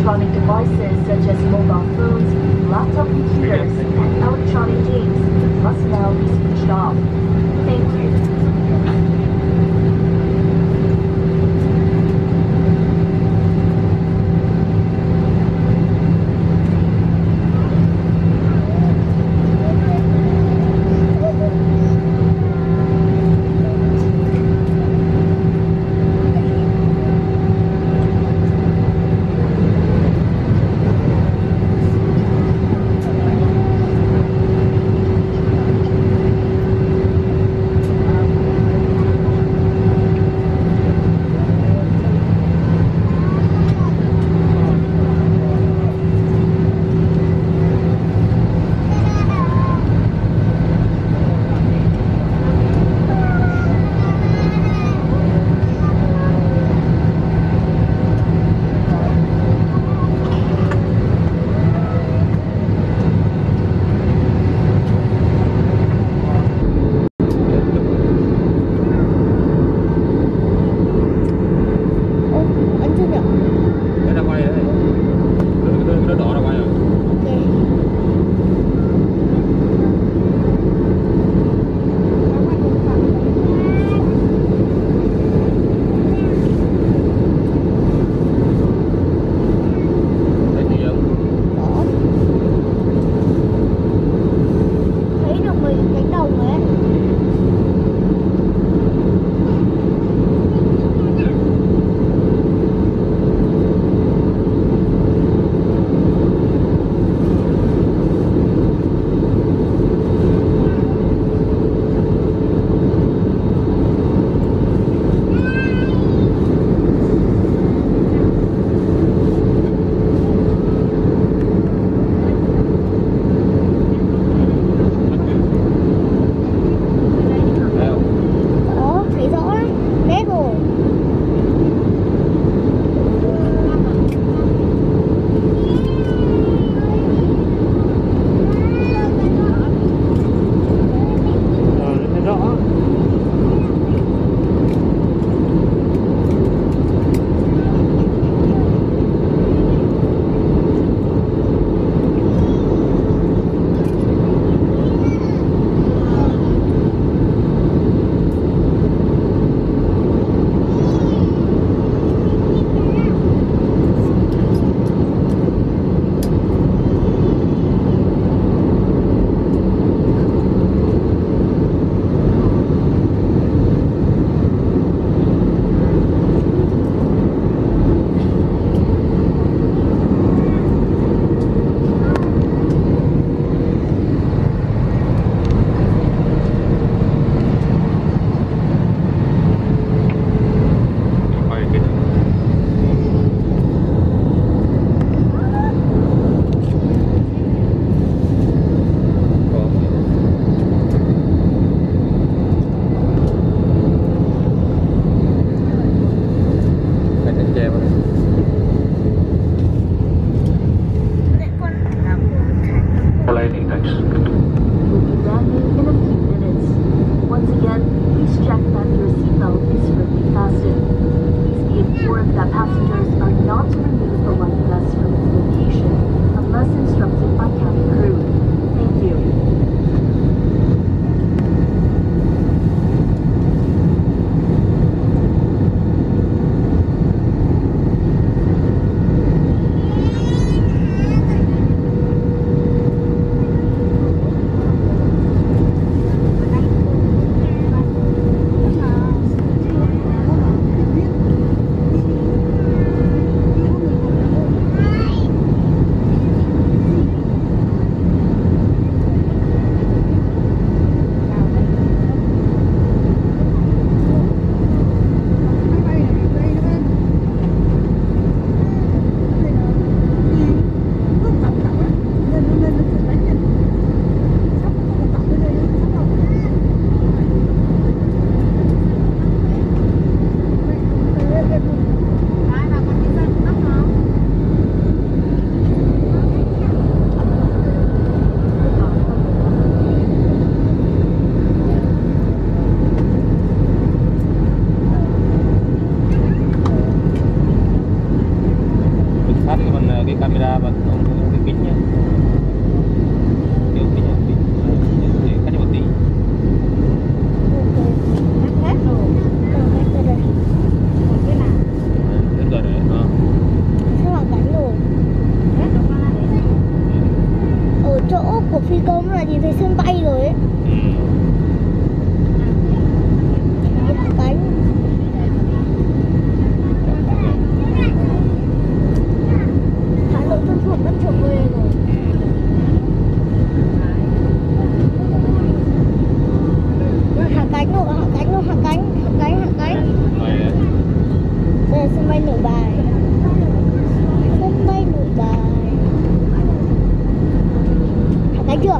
electronic devices such as mobile phones, laptop computers, and electronic games must now be switched off. Thank you. phát còn cái camera và cái kính nhé. Cái kính để cắt đi một tí. Hết rồi. Hết rồi đây. Một cái nào? Hết rồi đấy. Sao hoàn cảnh rồi? Hết rồi qua đấy. Ở chỗ của phi công là nhìn thấy sân bay rồi ấy. Cánh. Hà Nội thân thuộc đất trồng quê rồi. Hạ cánh rồi, hạ cánh rồi, hạ cánh. Đây là sân bay Nội Bài. Sân bay Nội Bài. Hạ cánh chưa?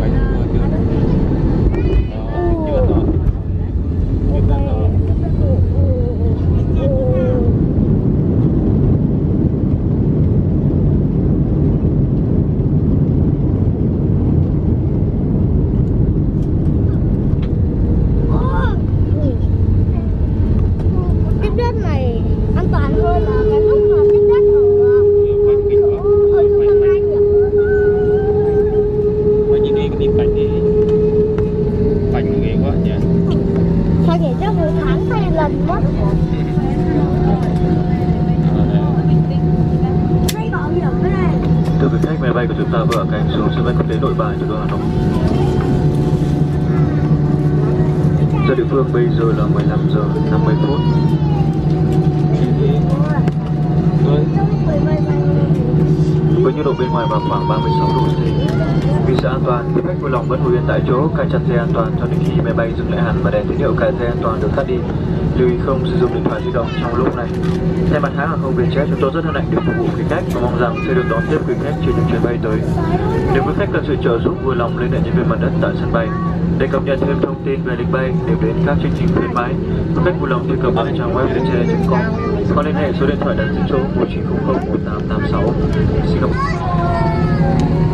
Thưa quý khách, máy bay của chúng ta vừa hạ cánh xuống sân bay quốc tế Nội Bài, thủ đô Hà Nội. Giờ địa phương bây giờ là 15 giờ 50 phút. Với nhiệt độ bên ngoài vào khoảng 36 độ C. Vì sự an toàn, quý khách vui lòng vẫn ngồi yên tại chỗ, cài chặt dây an toàn cho đến khi máy bay dừng lại hẳn và đèn tín hiệu cài dây an toàn được tắt đi. Lưu ý không sử dụng điện thoại di động trong lúc này. Thay mặt hãng hàng không Vietjet, chúng tôi rất hân hạnh được phục vụ quý khách và mong rằng sẽ được đón tiếp quý khách trên những chuyến bay tới. Nếu quý khách cần sự trợ giúp, vui lòng liên hệ nhân viên mặt đất tại sân bay. Để cập nhật thêm thông tin về lịch bay, điểm đến các chương trình khuyến mãi, quý khách vui lòng truy cập vào trang web vietjet.com hoặc liên hệ số điện thoại đặt dưới chỗ 1900 1886. Xin cảm ơn.